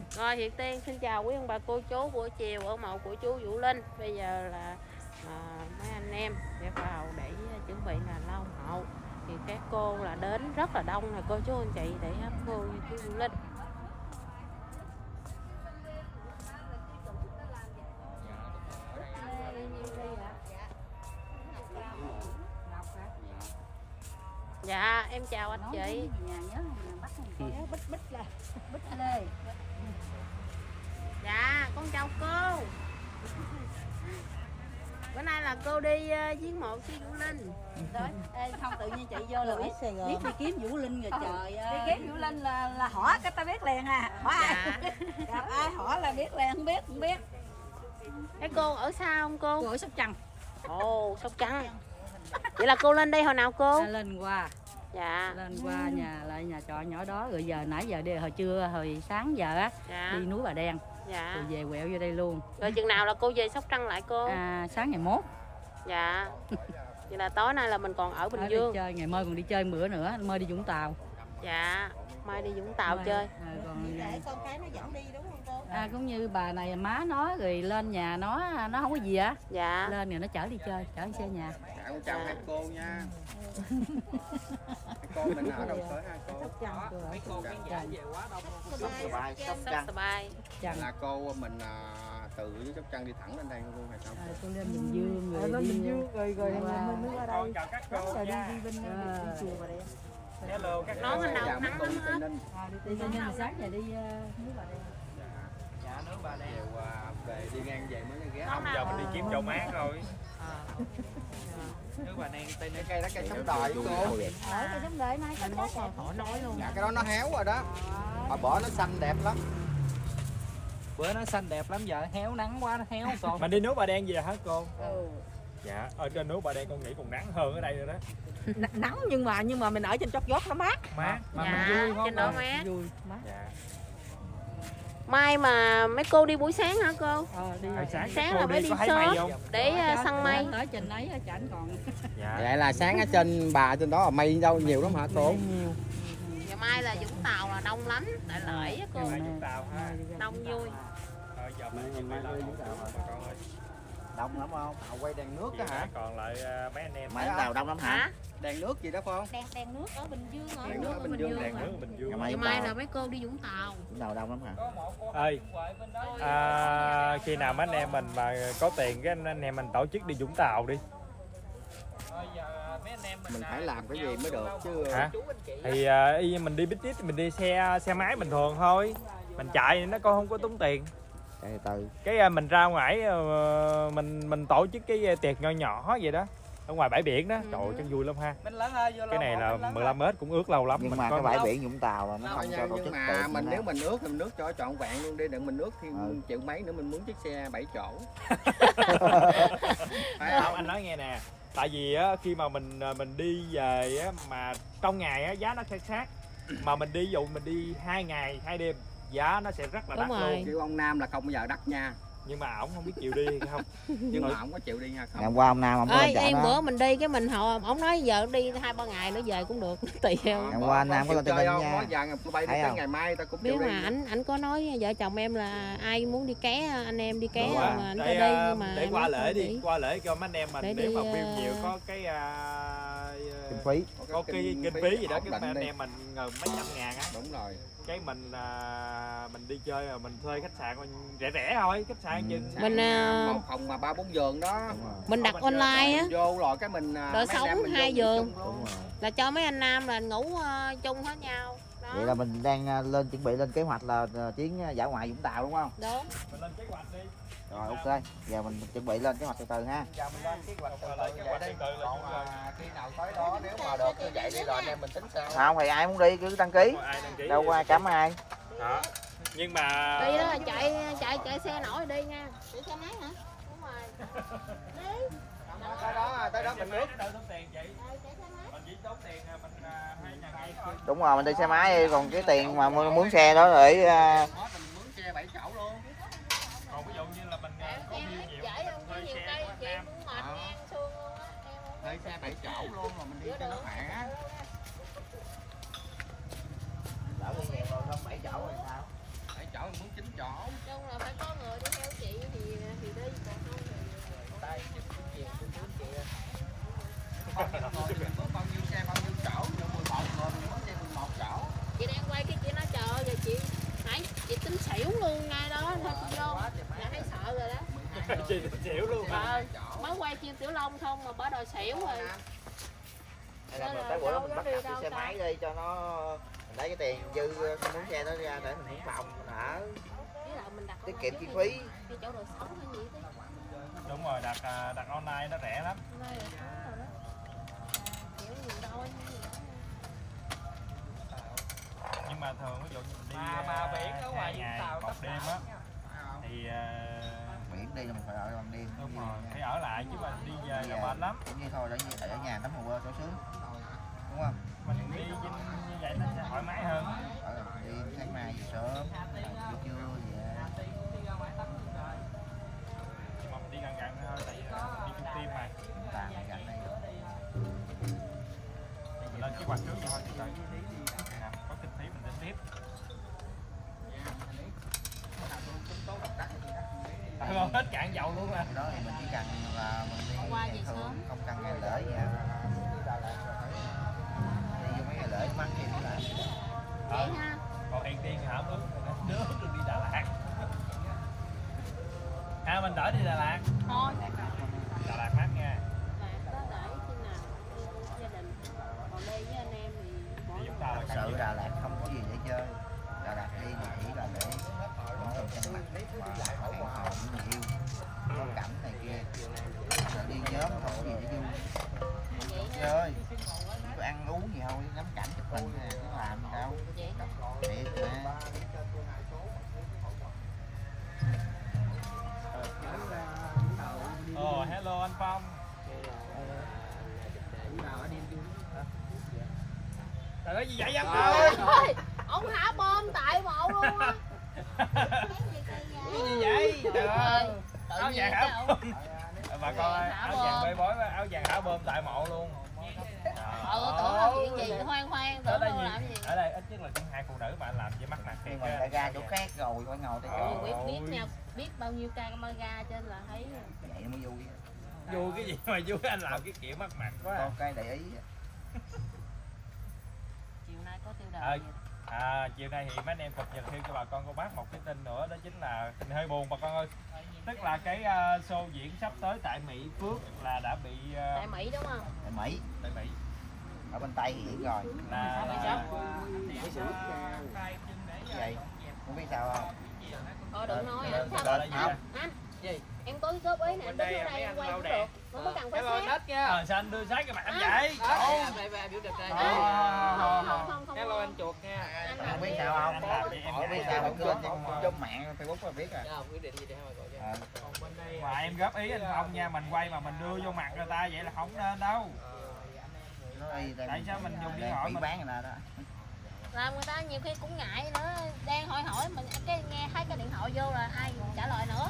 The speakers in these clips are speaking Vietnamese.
Rồi Hiệp Tiên xin chào quý ông bà cô chú buổi chiều ở mộ của chú Vũ Linh. Bây giờ là mấy anh em sẽ vào để chuẩn bị là lau mộ. Thì các cô là đến rất là đông là cô chú anh chị để hấp cô với chú Vũ Linh. Dạ em chào anh chị. Dạ con chào cô. Bữa nay là cô đi viếng mộ sư Vũ Linh. Ê, không tự nhiên chị vô là biết đi kiếm Vũ Linh rồi trời ơi. Đi kiếm Vũ Linh là hỏi cái ta biết liền à. Hỏi ai? Gặp ai hỏi là biết liền, không biết. Cái cô ở xa không cô? Cô ở Sóc Trăng. Ồ, Sóc Trăng. Vậy là cô lên đây hồi nào cô? Lên qua. Dạ. Lên qua nhà trọ nhỏ đó rồi giờ nãy giờ đi hồi sáng giờ á, dạ. đi núi Bà Đen. Dạ. Rồi về quẹo vô đây luôn. Rồi chừng nào là cô về Sóc Trăng lại cô? Sáng ngày mốt. Dạ. Vậy là tối nay là mình còn ở Bình Dương. Đi chơi, ngày mai còn đi chơi bữa nữa, mai đi Vũng Tàu. Dạ. Mai đi Vũng Tàu chơi. Còn con cái nó dẫn đi đúng không cô? Cũng như bà này má nó rồi lên nhà nó không có gì á. Dạ. Lên rồi nó chở đi chơi, chở đi xe nhà. Con chào hai cô nha. Cô mình ở đâu tới hai cô? Sóc Trăng. Mấy cô khán giả về quá đông không? Sóc Trăng. Là cô mình từ dưới Sóc Trăng đi thẳng lên đây luôn hay sao? Cô lên Bình Dương rồi lên Bình Dương rồi mình mới qua đây. Chào các cô nha. Đi bên chùa Bà Đen. Hello các Nón anh đâu nắng nắng lắm hết. Đi Tây Ninh sáng giờ đi núi Bà Đen. Dạ nước Bà Đen. Về đi ngang về mới ghé. Không giờ mình đi kiếm chỗ mát rồi. Nước Bà Đen Tây Ninh. Cây đó cây sống đòi cô. Cây sống đợi nay cái đó Họ nói luôn. Dạ cái đó nó héo rồi đó. Hồi bỏ nó xanh đẹp lắm. Bữa nó xanh đẹp lắm, giờ héo nắng quá nó héo con. Mình đi nước Bà Đen về hả cô? Dạ, ở trên nước Bà Đen con nghĩ còn nắng hơn ở đây rồi đó. Nắng nhưng mà mình ở trên chót vót nó mát. Mát, mà dạ, mình vui không? trên đó mát. Vui, mát. Dạ. Mai mà mấy cô đi buổi sáng hả cô? Đi sáng là mới đi sớm để săn mây. Tới trên ấy chảnh còn. Dạ. Vậy là sáng ở trên bà trên đó là mây đâu nhiều lắm hả cô? Nhiều. Ngày mai là Vũng Tàu là đông lắm, tại lễ á cô. Vũng Tàu ha. Đông vui. Giờ mình đi lên Vũng Tàu bà con ơi. Đông lắm không? Quay đèn nước á hả? Còn lại mấy anh em. Mấy tàu đông lắm hả? Đèn nước gì đó phải không? Đèn nước ở Bình Dương hả? Đèn nước ở Bình Dương. Đèn nước ở Bình Dương. Ngày mai là mấy cô đi Vũng Tàu. Tàu đông lắm hả? Ơi, khi nào mấy anh em mình mà có tiền cái anh em mình tổ chức đi Vũng Tàu đi. Mình phải làm cái gì mới được chứ. Hả? Thì mình đi business mình đi xe máy bình thường thôi. Mình chạy nó không có tốn tiền. Chạy từ. Cái mình ra ngoài mình tổ chức cái tiệc nhỏ nhỏ vậy đó. Ở ngoài bãi biển đó, trời ơi chắc vui lắm ha. Cái này là 15 mét cũng ướt lâu lắm. Nhưng mình mà có cái bãi biển Vũng Tàu là nó không cho tổ chức mà tiệc mình nữa. nếu mình ướt thì mình nước cho trọn vẹn luôn đi, đừng mình nước thêm triệu mấy nữa mình muốn chiếc xe 7 chỗ. Phải không? Anh nói nghe nè. Tại vì á, khi mà mình đi về á, mà trong ngày á, giá nó khác mà mình đi dụ mình đi 2 ngày 2 đêm giá nó sẽ rất là đắt luôn. Kêu ông Nam là không bao giờ đắt nha. Nhưng mà ổng không biết chịu đi hay không. Nhưng mà ổng có chịu đi nha không. Ngày qua ông Nam ông có Em bữa mình đi cái mình họ ổng nói giờ đi 2-3 ngày nữa về cũng được tùy theo. Ngày qua anh Nam có lên Tây Ninh nha. Nói giờ bay tới ngày mai ta cũng biết chịu đi. mà ảnh có nói vợ chồng em là ai muốn đi ké anh em đi ké mà ảnh cho đi nhưng mà để qua lễ đi, qua lễ cho mấy anh em mình nếu mà view nhiều có cái kinh phí. Có cái kinh phí gì đó cái anh em mình ngờ mấy trăm ngàn á. Đúng rồi. Cái mình đi chơi rồi mình thuê khách sạn rẻ thôi, khách sạn chừng mình một phòng mà 3-4 giường đó. Mình đặt online á. Vô rồi cái mình đỡ sống 2 giường. Là cho mấy anh nam là ngủ chung hết nhau. Đó. Vậy là mình đang lên chuẩn bị lên kế hoạch là chuyến dã ngoại Vũng Tàu đúng không? Đúng. Mình lên kế hoạch đi. Rồi ok, giờ mình chuẩn bị lên kế hoạch từ từ ha. Giờ mình lên kế hoạch từ từ vậy đi. Còn khi nào tới đó nếu mà được như vậy đi rồi anh em mình tính sao? Không thì ai muốn đi cứ đăng ký. Đâu qua cấm ai. Đó. Nhưng mà đi đó chạy xe nổi đi nha. Chạy xe máy hả? Đúng rồi. Đi. Tới đó mình nước. Đúng rồi, mình đi xe máy đi, còn cái tiền mà mướn xe đó để mình mướn xe 7 chỗ luôn. Còn ví dụ như là mình có view nhiều thuê xe của Nam. Thuê xe 7 chỗ luôn mà mình đi cho nó khỏe. Lỡ đi nhiều rồi không 7 chỗ rồi sao? 7 chỗ mình mướn 9 xỉu luôn hả? Mới quay phim Tiểu Long không mà bả đòi xỉu rồi. Hay là mình tới bữa đó mình bắt cặp cái xe máy đi cho nó mình lấy cái tiền dư không muốn xe nó ra để mình hưởng phòng mình ở tiết kiệm chi phí. Cái chỗ đồ sống hay gì thế? Đúng rồi, đặt online nó rẻ lắm. Nhưng mà thường ví dụ như mình đi biển ở ngoài 2 ngày 1 đêm á thì Biển đi là mình phải ở ban đêm. đúng rồi, phải ở lại chứ mà đi về là mệt lắm. Cũng như thôi ở nhà tắm hồ bơi cho sướng. Đúng không? Mình đi như vậy nó sẽ thoải mái hơn. Ở đêm sáng mai về sớm, trưa về. Nhưng mà mình đi gần gần thôi tại đi chung team mà. Tạm gần đây. Mình lên kế hoạch trước vậy thôi thì tới có kinh phí mình tính tiếp. Không hết cạn dầu luôn à. Đó thì mình chỉ cần là mình đi ngày thường, không cần ngày lễ gì hết. Đi vô mấy ngày lễ mắc thêm lại. Vậy ha. Còn hẹn tiên thì hảo nước được đi Đà Lạt. Mình đỡ đi Đà Lạt. Thôi. Đà Lạt mát nha. Lạc đó để khi nào gia đình. Còn đây với anh em thì Thật sự Đà Lạt không có gì để chơi. Đà Lạt đi thì chỉ là để những thường chân mặt mà hẹn hò với người yêu, có cảnh này kia. Rồi đi nhóm không có gì để vui. Chơi, chỉ có ăn uống gì thôi, ngắm cảnh chụp hình nè, nó làm gì đâu. Thiệt mà. Hello anh Phong. Trời ơi gì vậy anh ơi? Ông thả bom tại mộ luôn á. Cái gì vậy? Trời ơi. Áo vàng hả bom? Bà con ơi, áo vàng bê bối áo vàng hả bom tại mộ luôn. Tưởng là chuyện gì hoang tưởng đâu làm gì. Ở đây ít nhất là cũng 2 phụ nữ mà anh làm với mắt mặt kìa. Nhưng mà đã ra chỗ khác rồi phải ngồi tới chỗ. Biết nha, biết bao nhiêu camera trên là thấy vậy nó mới vui. Vui cái gì mà vui, anh làm cái kiểu mắt mặt quá. Con cái để ý. Chiều nay có tiêu đời. Chiều nay thì mấy anh em cập nhật thêm cho bà con cô bác một cái tin nữa, đó chính là tin hơi buồn bà con ơi. Tức là cái show diễn sắp tới tại Mỹ Phước là đã bị tại Mỹ đúng không? Tại Mỹ. Ở bên Tây hiện rồi. Là vậy. Không biết sao không? Thôi đừng nói anh sao anh. Em có góp ý nè, đứng ở đây em quay cũng được. Không có cần phải sát. Sao anh đưa sát cái mặt anh vậy? Hello anh chuột nha. Không biết sao không? Không biết sao không trên trong mạng Facebook mà biết rồi. Mà em góp ý anh Phong nha, mình quay mà mình đưa vô mặt người ta vậy là không nên đâu. Tại sao mình dùng điện thoại mình bán người ta đó. Làm người ta nhiều khi cũng ngại nữa, đang hỏi mình cái nghe thấy cái điện thoại vô là ai trả lời nữa.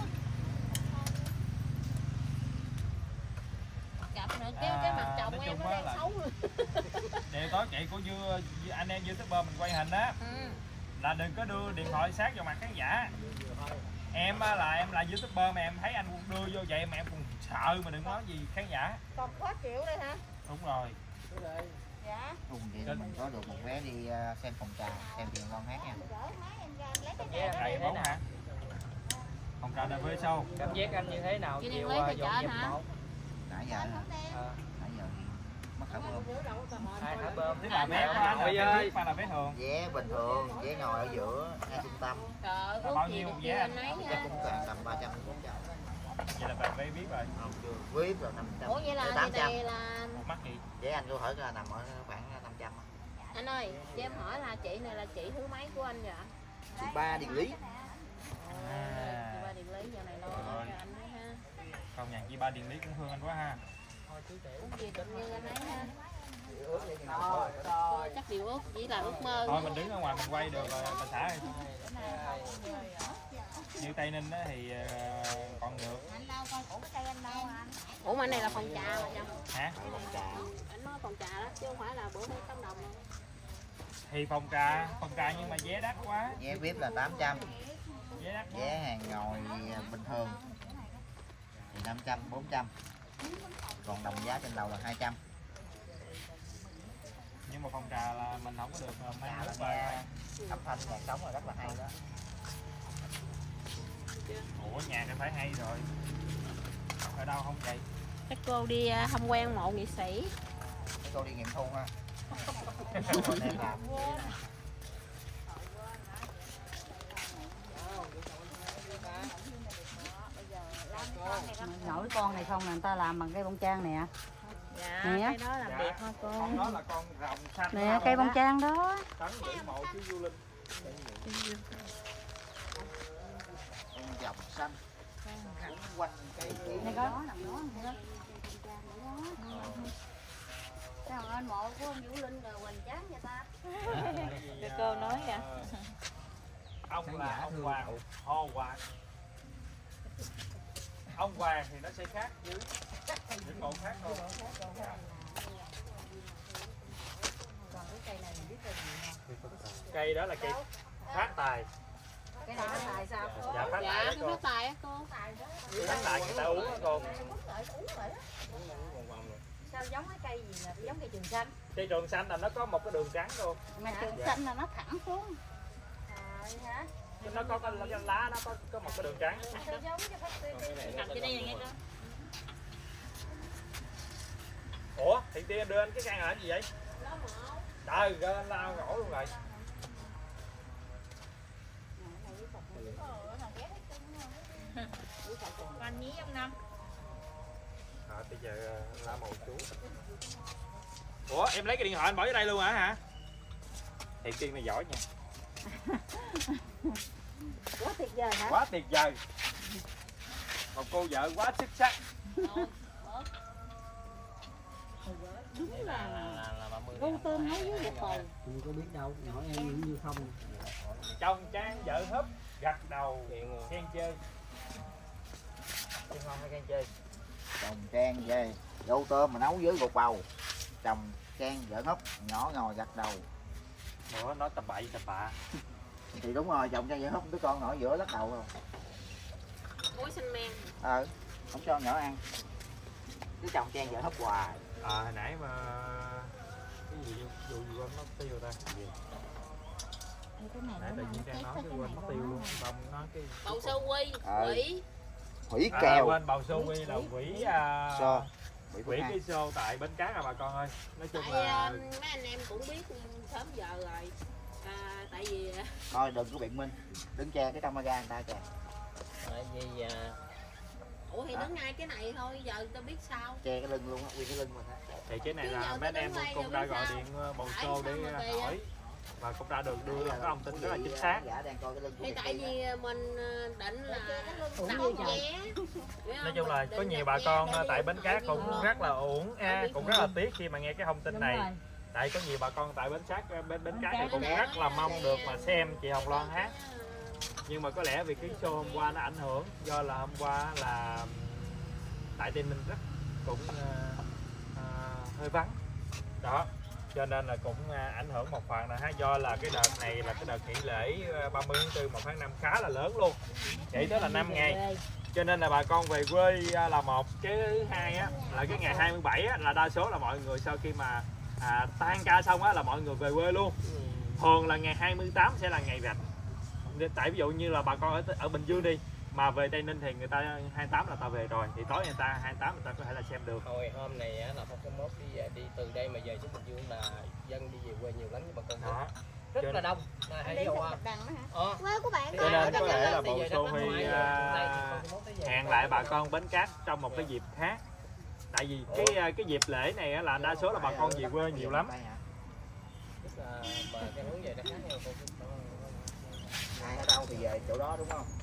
Gặp nữa cái mặt chồng em nó đang xấu luôn. Điều tối kỵ của anh em YouTuber mình quay hình á, là đừng có đưa điện thoại sát vào mặt khán giả. Em là YouTuber mà em thấy anh đưa vô vậy mà em cũng sợ mà đừng nói gì khán giả. Còn khó chịu đây hả? Đúng rồi. Dạ. Cùng vậy là mình có được một vé đi xem phòng trà, xem Tiền Long hát nha. Thầy bóng hả? Phòng trà là với show. Cảm giác anh như thế nào? Chị đang lấy thầy chợ hả? Nãy giờ nãy giờ mất thả bơm. Hai thả bơm. Tức là vé của anh là vé VIP hay là vé thường? Vé bình thường, vé ngồi ở giữa, ngay trung tâm. Trời ơi, bao nhiêu vé anh? Chắc cũng tầm 300 400. Vậy là vé VIP rồi. Không chưa, VIP là 500. Ủa vậy là 800. này là Một mắt gì? Vé anh tôi hỏi là nằm ở khoảng 500. anh ơi, cho em hỏi là chị này là chị thứ mấy của anh vậy? Chị Ba Điền Lý. Chị Ba Điền Lý giờ này lo cho anh đấy ha. Công nhận chị Ba Điền Lý cũng thương anh quá ha. Ước gì được như anh ấy ha. Thôi chắc điều ước chỉ là ước mơ. Thôi mình đứng ở ngoài mình quay được rồi bà xã ơi. Như Tây Ninh á thì còn được. Ủa mà anh này là phòng trà mà chồng? Hả? Anh nói phòng trà đó chứ không phải là bữa mấy tấm đồng đâu. Thì phòng trà nhưng mà vé đắt quá. Vé VIP là 800. Vé đắt quá. Vé hàng ngồi bình thường thì 500 400. Còn đồng giá trên lầu là 200. Nhưng mà phòng trà là mình không có được mấy nước âm thanh nhạc sống là rất là hay đó. Ủa nhạc thì phải hay rồi. Ở đâu không chị? Các cô đi tham quan mộ nghệ sĩ. Các cô đi nghiệm thu ha. Còn em làm. Nổi con này không là người ta làm bằng cây bông trang nè. Dạ, nè. cái đó làm đẹp hả cô? Con đó là con rồng xanh. Nè cây bông trang đó. Tấn gửi mộ chú Du Linh. Con dòng xanh. Quanh cây Này có nằm đó nữa. Sao anh mộ của ông Vũ Linh rồi hoành tráng vậy ta? Cái cô nói vậy. Ông là ông Hoàng, Hồ Hoàng. Ông Hoàng thì nó sẽ khác với những mộ khác thôi. Còn cái cây này mình biết cây gì không? Cây đó là cây phát tài. Cái này nó tài sao? Dạ phát tài đó Dạ, cô. phát tài á cô. Phát tài người ta uống đó cô. Sao giống cái cây gì nè, giống cây trường xanh. Cây trường xanh là nó có một cái đường trắng luôn. Mà trường xanh là nó thẳng xuống. Hả? Nó có cái lá nó có một cái đường trắng. Sao giống cái phát Cầm trên đây nghe cô. Ủa thì đưa anh cái cây là cái gì vậy? Trời ơi lao gỗ luôn rồi. Con nhí ông Năm. Bây giờ lá màu chú. Ủa em lấy cái điện thoại anh bỏ vô đây luôn hả? Thiện Tiên này giỏi nha. quá tuyệt vời hả? Quá tuyệt vời. Một cô vợ quá xuất sắc. Đúng là rau tôm nấu với bột bầu. Không có biết đâu, nhỏ em cũng như không. Chồng trang vợ húp gật đầu khen chơi. Khen ngon hay khen chơi? Chồng trang về rau tôm mà nấu với bột bầu. Chồng trang vợ húp nhỏ ngồi gật đầu. Ủa nói tầm bậy tầm bạ. Thì đúng rồi, chồng trang vợ húp đứa con nổi giữa lắc đầu rồi. Muối xanh men. Không cho nhỏ ăn. Cứ chồng trang vợ húp hoài. Hồi nãy mà cái gì vụ gì quên mất tiêu ta. Cái này Nãy tự nhiên đang nói cái quên mất tiêu luôn. Bông nói cái Bầu sô quy, quỷ. Hủy kèo. Quên bầu sô quy là quỷ Xô. Quỷ cái xô tại Bến Cát à bà con ơi. Nói chung Tại là mấy anh em cũng biết sớm giờ rồi. Tại vì Thôi đừng có biện minh. Đứng che cái camera người ta kìa. Tại vì ủa thì đứng ngay cái này thôi, giờ tao biết sao. Che cái lưng luôn á, nguyên cái lưng mình á. thì cái này Chứ là giờ mấy anh tôi em đứng đây cũng rồi đã biết gọi sao? điện bầu Tại xô sao để mà kỳ hỏi và cũng đã được đưa ra cái thông tin rất là chính xác. Giả đang coi cái lưng của Thì Việt tại Tiên á. vì mình định là Cũng tàu như vé. Nói chung là có nhiều bà con tại Bến Cát cũng rất là uổng, cũng rất là tiếc khi mà nghe cái thông tin này. Tại có nhiều bà con tại Bến Cát này cũng rất là mong được mà xem chị Hồng Loan hát. Nhưng mà có lẽ vì cái show hôm qua nó ảnh hưởng, do là hôm qua là tại Tây Ninh rất cũng hơi vắng đó, cho nên là cũng ảnh hưởng một phần là do là cái đợt này là cái đợt nghỉ lễ 30 tháng 4 1 tháng 5 khá là lớn luôn, chỉ tới là 5 ngày, cho nên là bà con về quê là một. Cái thứ hai á là cái ngày 27 á, là đa số là mọi người sau khi mà tan ca xong á là mọi người về quê luôn. Thường là ngày 28 sẽ là ngày rạch, tại ví dụ như là bà con ở Bình Dương đi mà về Tây Ninh thì người ta 28 là ta về rồi, thì tối người ta 28 người ta có thể là xem được. hồi hôm này á, là 101 đi từ đây mà về xuống Bình Dương là dân đi về quê nhiều lắm, nhưng mà con Đó. rất là đông. Thấy không? Quê của bạn Cho nên có thể là bộ Xô Huy hẹn lại bà con Bến Cát trong một cái dịp khác. Tại vì cái dịp lễ này á, là đa số là bà con về quê nhiều lắm. Mà cái hướng về nó khác nhau. Ai ở đâu thì về chỗ đó đúng không?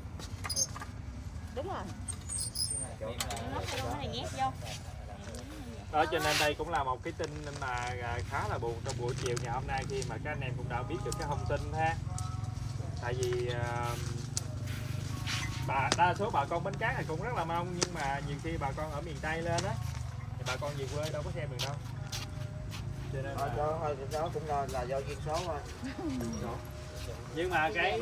Đúng rồi. Chỗ Nó này nhét vô. Đó, cho nên đây cũng là một cái tin mà khá là buồn trong buổi chiều ngày hôm nay, khi mà các anh em cũng đã biết được cái thông tin ha. Tại vì đa số bà con Bến Cát thì cũng rất là mong, nhưng mà nhiều khi bà con ở miền Tây lên á thì bà con về quê đâu có xem được đâu. Cho nên thôi đó cũng là do duyên số thôi. Nhưng mà cái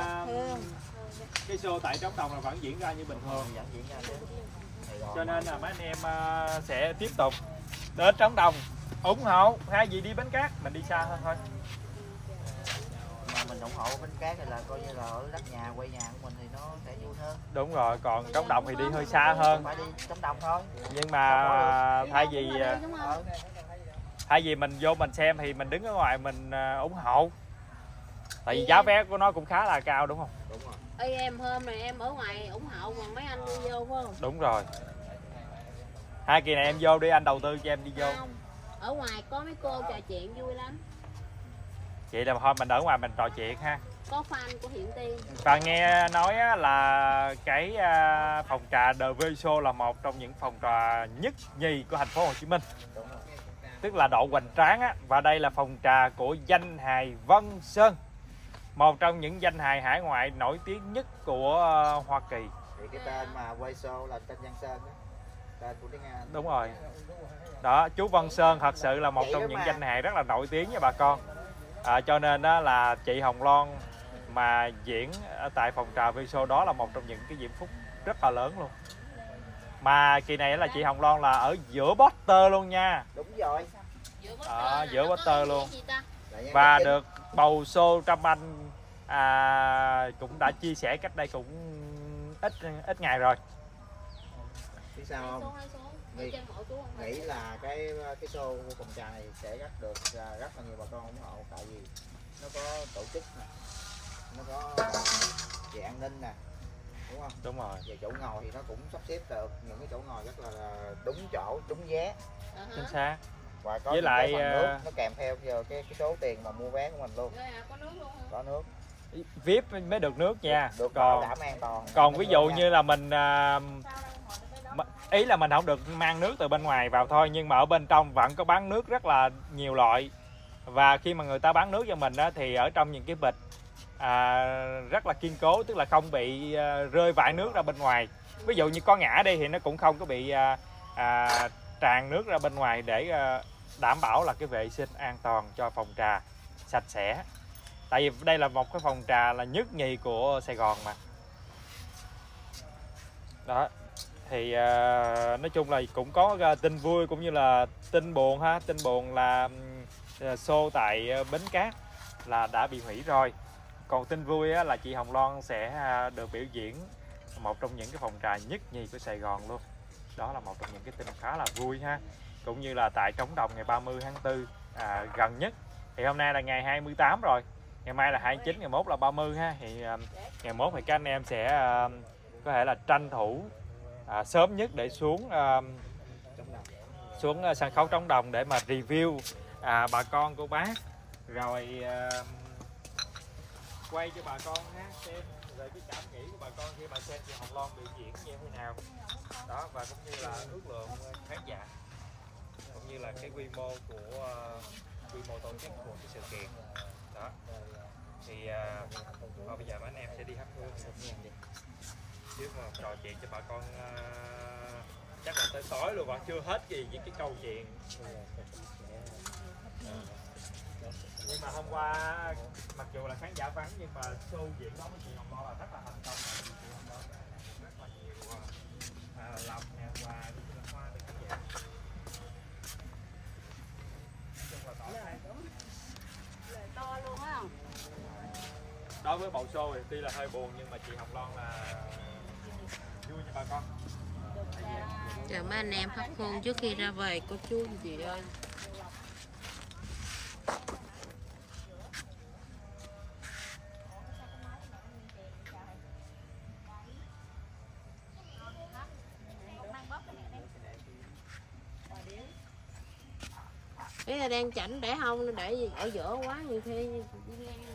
show tại Trống Đồng là vẫn diễn ra như bình thường, cho nên là mấy anh em sẽ tiếp tục đến Trống Đồng ủng hộ. Hai gì đi Bến Cát, mình đi xa hơn thôi. Mà mình ủng hộ bánh cát thì là coi như là ở đất nhà, quê nhà của mình thì nó sẽ vui hơn. Đúng rồi, còn trống đồng thì đi hơi xa hơn. Phải đi trống đồng thôi. Nhưng mà thay vì mình vô mình xem thì mình đứng ở ngoài mình ủng hộ. Tại vì giá vé của nó cũng khá là cao đúng không? Đúng rồi. Ê, em hôm này em ở ngoài ủng hộ còn mấy anh đi vô phải không? Đúng rồi. Hai kỳ này em vô đi, anh đầu tư cho em đi vô. Không. Ở ngoài có mấy cô trò chuyện vui lắm. Vậy là thôi mình ở ngoài mình trò chuyện ha. Có fan của Hiển Tiên. Và nghe nói là cái phòng trà The Viso là một trong những phòng trà nhất nhì của thành phố Hồ Chí Minh. Tức là độ hoành tráng á. Và đây là phòng trà của danh hài Vân Sơn, một trong những danh hài hải ngoại nổi tiếng nhất của Hoa Kỳ. Thì cái tên mà Viso là tên Văn Sơn đó. Tên của tiếng Anh. Đúng rồi. Đó, chú Vân Sơn thật sự là một Vậy trong những mà. danh hài rất là nổi tiếng với bà con. Cho nên đó là chị Hồng Loan mà diễn ở tại phòng trà Viso đó là một trong những cái diễm phúc rất là lớn luôn. Mà kỳ này là chị Hồng Loan là ở giữa poster luôn nha. Đúng rồi. Giữa poster luôn. Và được bầu show Trâm Anh cũng đã chia sẻ cách đây cũng ít ngày rồi. Biết sao không? Nghĩ là cái show của phòng trà này sẽ được rất là nhiều bà con ủng hộ, tại vì nó có tổ chức nè, nó có về an ninh nè, đúng không? Đúng rồi. Về chỗ ngồi thì nó cũng sắp xếp được những cái chỗ ngồi rất là đúng chỗ, đúng giá. Chính xác. Và có với lại nước, nó kèm theo cái số tiền mà mua vé của mình luôn. Có nước. VIP mới được nước nha. Được còn đảm an toàn. Còn ví dụ như là mình ý là mình không được mang nước từ bên ngoài vào thôi, nhưng mà ở bên trong vẫn có bán nước rất là nhiều loại. Và khi mà người ta bán nước cho mình đó, thì ở trong những cái bịch rất là kiên cố, tức là không bị rơi vãi nước ra bên ngoài. Ví dụ như có ngã đi thì nó cũng không có bị tràn nước ra bên ngoài, để đảm bảo là cái vệ sinh an toàn cho phòng trà sạch sẽ. Tại vì đây là một cái phòng trà là nhất nhì của Sài Gòn mà. Đó. Thì nói chung là cũng có tin vui cũng như là tin buồn ha. Tin buồn là show tại Bến Cát là đã bị hủy rồi. Còn tin vui là chị Hồng Loan sẽ được biểu diễn một trong những cái phòng trà nhất nhì của Sài Gòn luôn. Đó là một trong những cái tin khá là vui ha. Cũng như là tại Trống Đồng ngày 30 tháng 4 gần nhất. Thì hôm nay là ngày 28 rồi. Ngày mai là 29, ngày mốt là 30 ha. Thì ngày mốt thì các anh em sẽ có thể là tranh thủ sớm nhất để xuống sân khấu Trống Đồng để mà review bà con cô bác, rồi quay cho bà con xem về cái cảm nghĩ của bà con khi mà xem chị Hồng Loan biểu diễn như thế nào đó, và cũng như là ước lượng khán giả cũng như là cái quy mô tổ chức của cái sự kiện đó. Thì bây giờ mấy anh em sẽ đi thắp hương trước mà trò chuyện cho bà con chắc là tới tối luôn, còn chưa hết gì với cái câu chuyện. Nhưng mà hôm qua mặc dù là khán giả vắng nhưng mà show diễn đó của chị Hồng Loan là rất là thành công, chị Hồng Loan rất là nhiều lòng và hoa từ khán giả. To luôn á. Đối với bầu show thì tuy là hơi buồn nhưng mà chị Hồng Loan là vui cho bà con. Chào mấy anh em thắp hương trước khi ra về cô chú anh chị ơi. Ý là đang chảnh để không để ở giữa quá nhiều khi đi ngang.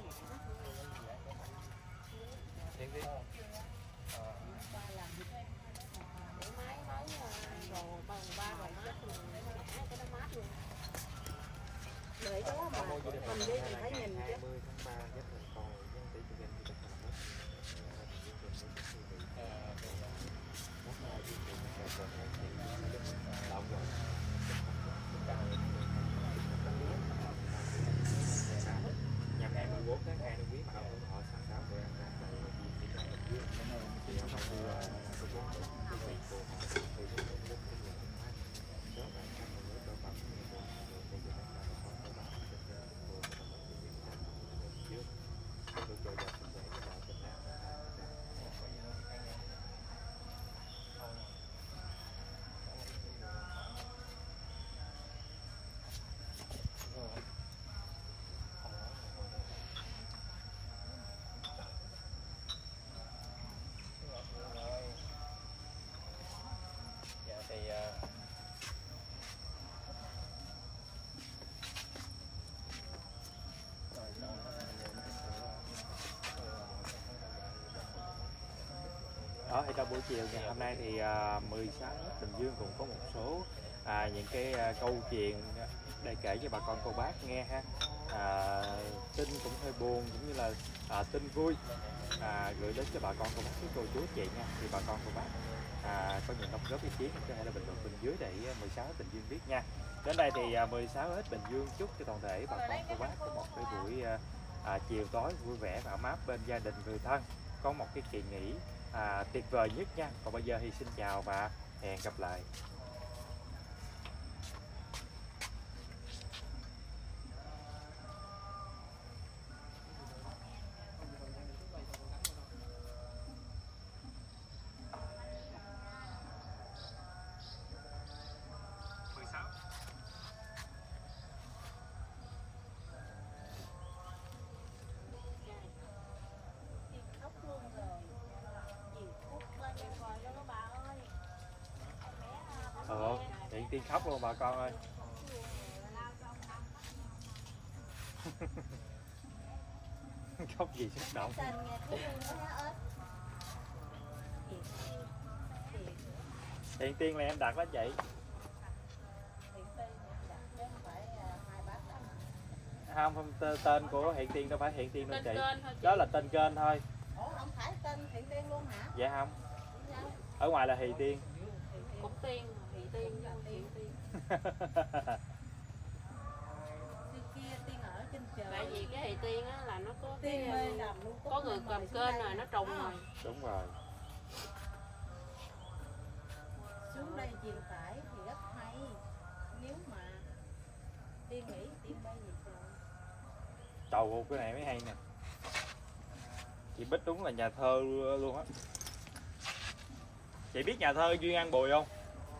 Để đó mà mình đi thì phải nhìn chứ. Nhằm ngày 14 tháng 2 năm quý mão họ sáng tạo về thì trong buổi chiều ngày hôm nay thì 16 Bình Dương cũng có một số những cái câu chuyện để kể cho bà con cô bác nghe ha. Tin cũng hơi buồn cũng như là tin vui gửi đến cho bà con cô bác với cô chú chị nha. Thì bà con cô bác có những đóng góp ý kiến có thể là bình luận bên dưới để 16 Bình Dương biết nha. Đến đây thì 16 hết Bình Dương chúc cho toàn thể bà con cô bác có một cái buổi chiều tối vui vẻ và ấm áp bên gia đình người thân, có một cái kỳ nghỉ tuyệt vời nhất nha. Còn bây giờ thì xin chào và hẹn gặp lại. Hiện Tiên khóc luôn bà con ơi. Khóc gì xúc động. Hiện Tiên là em đặt đó chị. Không, tên của Hiện Tiên đâu phải Hiện Tiên đâu chị. Đó là tên kênh thôi. Ủa không phải tên Hiện Tiên luôn hả? Dạ không. Ở ngoài là Hì Tiên. Cũng Tiên, Thị Tiên, Hiện Tiên. Tại vì cái Thị Tiên á là nó có cái có người cầm kênh rồi nó trùng rồi. Đúng rồi. Xuống đây chiều phải thì rất hay. Nếu mà Tiên nghĩ Tiên bay gì trời. Trời, cái này mới hay nè. Chị Bích đúng là nhà thơ luôn á. Chị biết nhà thơ Duyên An Bùi không?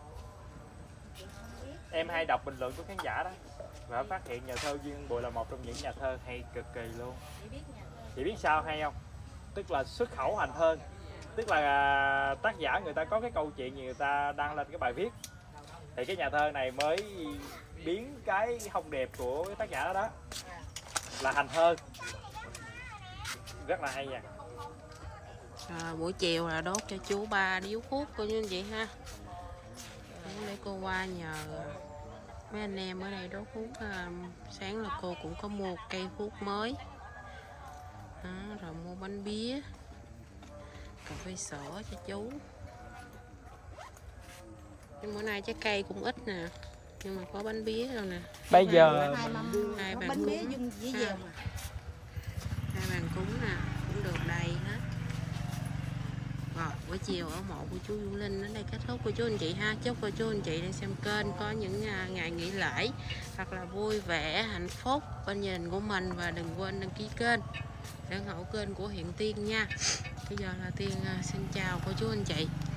Em hay đọc bình luận của khán giả đó và phát hiện nhà thơ Duyên An Bùi là một trong những nhà thơ hay cực kỳ luôn. Chị biết sao hay không? Tức là xuất khẩu thành thơ. Tức là tác giả người ta có cái câu chuyện gì người ta đăng lên cái bài viết. Thì cái nhà thơ này mới biến cái thông điệp của cái tác giả đó, là thành thơ. Rất là hay nha. Buổi chiều là đốt cho chú ba điếu thuốc cô chú anh chị ha. Để cô qua nhờ mấy anh em ở đây đốt thuốc. Sáng là cô cũng có mua cây thuốc mới đó, rồi mua bánh bía, cà phê sữa cho chú. Nhưng bữa nay trái cây cũng ít nè, nhưng mà có bánh bía đâu nè. Bây giờ hai bàn bánh bía cúng, dung dĩ dèo mà. hai bàn cúng nè cũng được đầy hết. Rồi, buổi chiều ở mộ của chú Vũ Linh đến đây kết thúc cô chú anh chị ha. Chúc cô chú anh chị đang xem kênh có những ngày nghỉ lễ thật là vui vẻ, hạnh phúc bên gia đình của mình. Và đừng quên đăng ký kênh để ủng hộ kênh của Hiện Tiên nha. Bây giờ là Tiên xin chào cô chú anh chị.